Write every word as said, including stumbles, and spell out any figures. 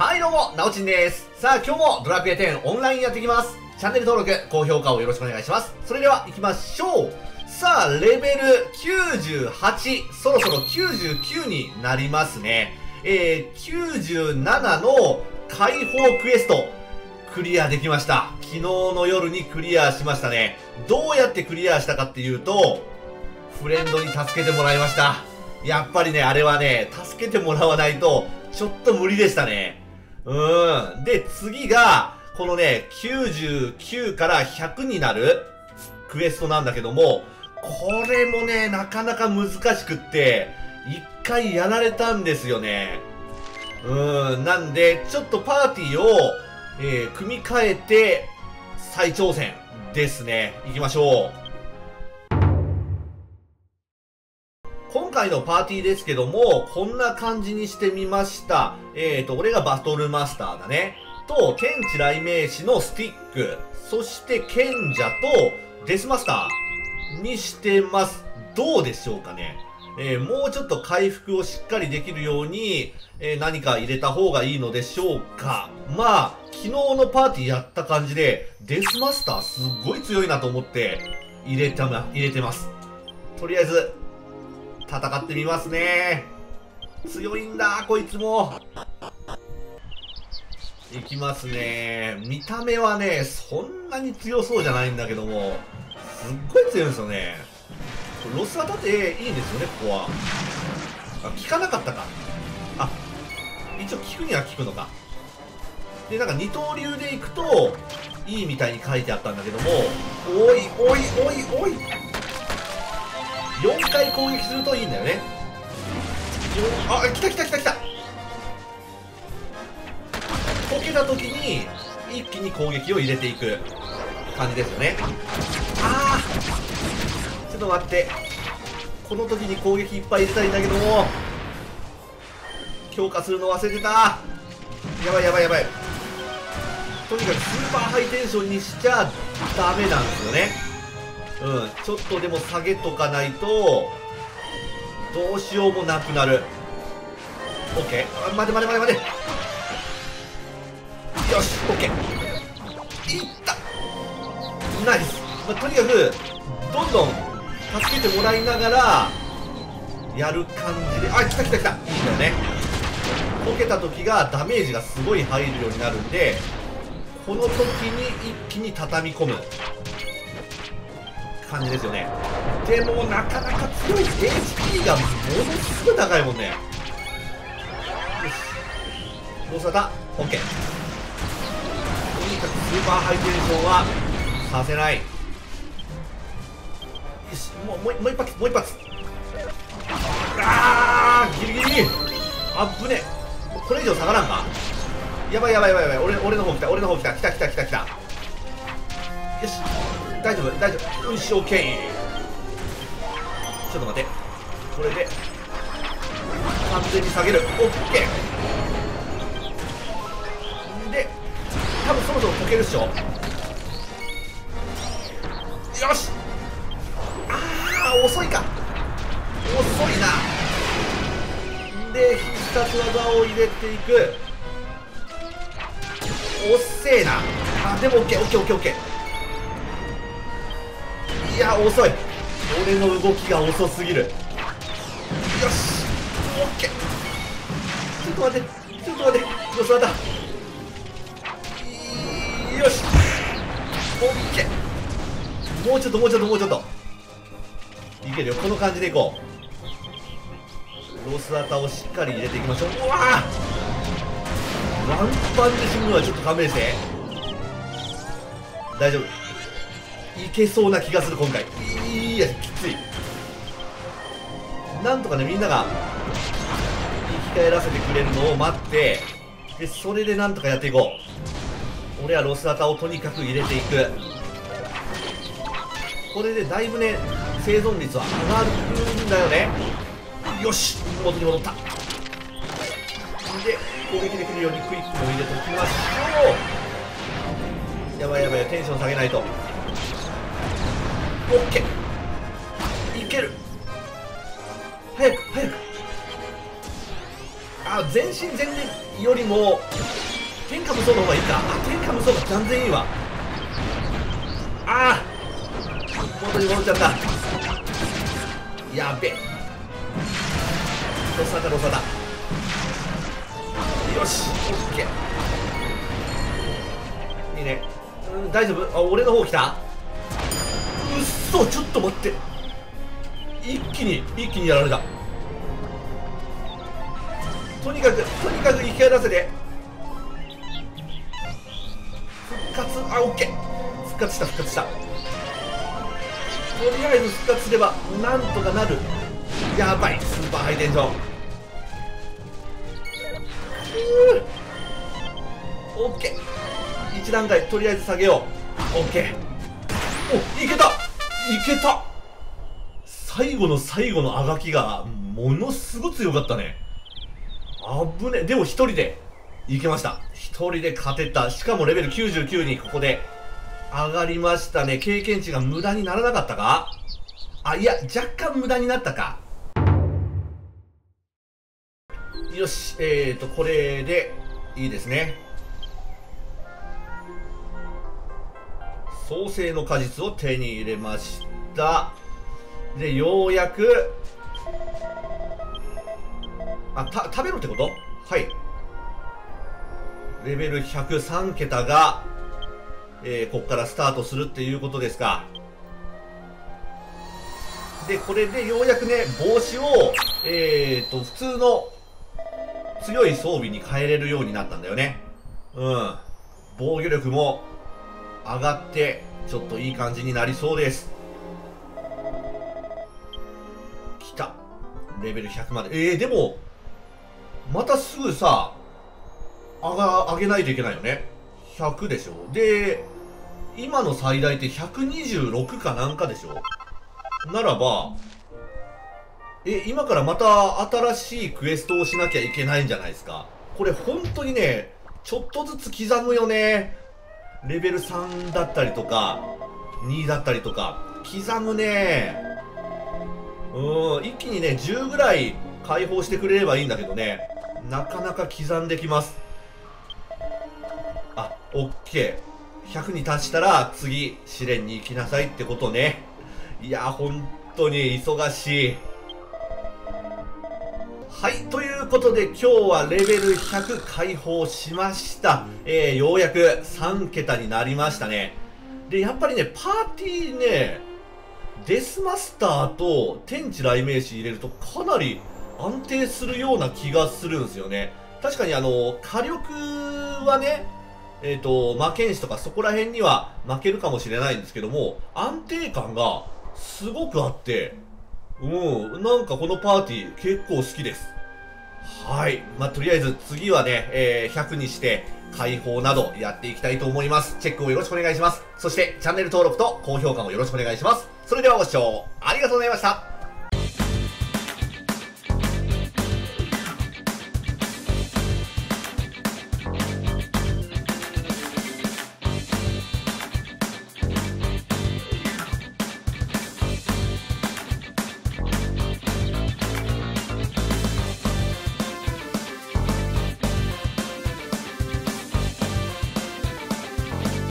はいどうも、なおちんです。さあ今日もドラクエテンオンラインやっていきます。チャンネル登録、高評価をよろしくお願いします。それでは行きましょう。さあ、レベルきゅうじゅうはち、そろそろきゅうじゅうきゅうになりますね。えー、きゅうじゅうななの解放クエスト、クリアできました。昨日の夜にクリアしましたね。どうやってクリアしたかっていうと、フレンドに助けてもらいました。やっぱりね、あれはね、助けてもらわないと、ちょっと無理でしたね。うーん。で、次が、このね、きゅうじゅうきゅうからひゃくになるクエストなんだけども、これもね、なかなか難しくって、一回やられたんですよね。うーん。なんで、ちょっとパーティーを、えー、組み替えて、再挑戦ですね。行きましょう。今回のパーティーですけども、こんな感じにしてみました。えーと、俺がバトルマスターだね。と、天地雷鳴士のスティック。そして賢者とデスマスターにしてます。どうでしょうかね。えー、もうちょっと回復をしっかりできるように、えー、何か入れた方がいいのでしょうか。まあ、昨日のパーティーやった感じで、デスマスターすっごい強いなと思って入れたま、入れてます。とりあえず、戦ってみますね。強いんだ、こいつも。いきますね。見た目はね、そんなに強そうじゃないんだけども、すっごい強いんですよね。ロスアタっていいんですよね、ここは。あ、効かなかったか。あ、一応効くには効くのか。で、なんか二刀流でいくと、いいみたいに書いてあったんだけども、おいおいおいおいよんかい攻撃するといいんだよね。あ、来た来た来た来た。溶けた時に一気に攻撃を入れていく感じですよね。あー、ちょっと待って、この時に攻撃いっぱい入れたいんだけども、強化するの忘れてた。やばいやばいやばい。とにかくスーパーハイテンションにしちゃダメなんですよね。うん、ちょっとでも下げとかないとどうしようもなくなる。 OK、 あ、待て待て待て待て、よし OK、 いった、ナイス。まあ、とにかくどんどん助けてもらいながらやる感じで、あ、来た来た来た、いいんだよね。溶けた時がダメージがすごい入るようになるんで、この時に一気に畳み込む感じですよね。でもなかなか強い。 エイチピー がものすごい高いもんね。よし、どうされた OK。 とにかくスーパーハイテンションはさせない。よし、もうもうもう一発もう一発。あー、ギリギリ、あっぶね。これ以上下がらんか。やばいやばいやばいやばい。俺俺の方来た、俺の方来た、来た来た来た来た。よし、大丈夫大丈夫、よし OK。 ちょっと待って、これで完全に下げる。 OK で、多分そろそろ溶けるっしょ。よし、あー、遅いか、遅いな。で、必殺技を入れていく。おっせえな。あ、でも OKOKOKOK。いや、遅い。俺の動きが遅すぎる。よし OK。 ちょっと待ってちょっと待って、ロスワタ、よし OK。 もうちょっともうちょっともうちょっといけるよ。この感じでいこう。ロスアタをしっかり入れていきましょう。うわー、ワンパンで死ぬのはちょっと勘弁して。大丈夫、いけそうな気がする今回。いや、きつい。なんとかね、みんなが生き返らせてくれるのを待って、でそれでなんとかやっていこう。俺はロスアタをとにかく入れていく。これでだいぶね、生存率は上がるんだよね。よし、元に戻った。で、攻撃できるようにクイックも入れておきましょう。やばいやばい、テンション下げないと。オッケー、いける。早く早く。ああ、全身全霊よりも天下無双の方がいいか。あ、天下無双が断然いいわ。ああ、元に戻っちゃった。やべえ、ロサだロサだ。よし、オッケー、いいね。うん、大丈夫。あ、俺の方来た。うっそ、ちょっと待って、一気に一気にやられた。とにかくとにかく生き返らせて復活。あ、オッケー、復活した復活した。とりあえず復活すればなんとかなる。やばい、スーパーハイテンション。オッケー、いち段階とりあえず下げよう。オッケー、お、いけたいけた。最後の最後のあがきがものすごく強かったね。あぶね。でも一人でいけました。一人で勝てた。しかもレベルきゅうじゅうきゅうにここで上がりましたね。経験値が無駄にならなかったか。あ、いや、若干無駄になったか。よし、えーとこれでいいですね。創世の果実を手に入れました。で、ようやく、あ、た、食べろってこと？はい。レベルひゃくさん桁が、えー、ここからスタートするっていうことですか。で、これでようやくね、帽子を、えーと、普通の強い装備に変えれるようになったんだよね。うん。防御力も上がって、ちょっといい感じになりそうです。来た。レベルひゃくまで。えー、でも、またすぐさ、上が、上げないといけないよね。ひゃくでしょ。で、今の最大ってひゃくにじゅうろくかなんかでしょ。ならば、え、今からまた新しいクエストをしなきゃいけないんじゃないですか。これ本当にね、ちょっとずつ刻むよね。レベルさんだったりとか、にだったりとか、刻むね。うん、一気にね、じゅうぐらい解放してくれればいいんだけどね。なかなか刻んできます。あ、オッケー。ひゃくに達したら次、試練に行きなさいってことね。いや、本当に忙しい。はい、ということで今日はレベルひゃく解放しました。えー、ようやくさん桁になりましたね。で、やっぱりね、パーティーね、デスマスターと天地雷鳴士入れるとかなり安定するような気がするんですよね。確かにあの、火力はね、えっと、魔剣士とかそこら辺には負けるかもしれないんですけども、安定感がすごくあって、うん、なんかこのパーティー結構好きです。はい。まあ、とりあえず次はね、えー、ひゃくにして解放などやっていきたいと思います。チェックをよろしくお願いします。そしてチャンネル登録と高評価もよろしくお願いします。それではご視聴ありがとうございました。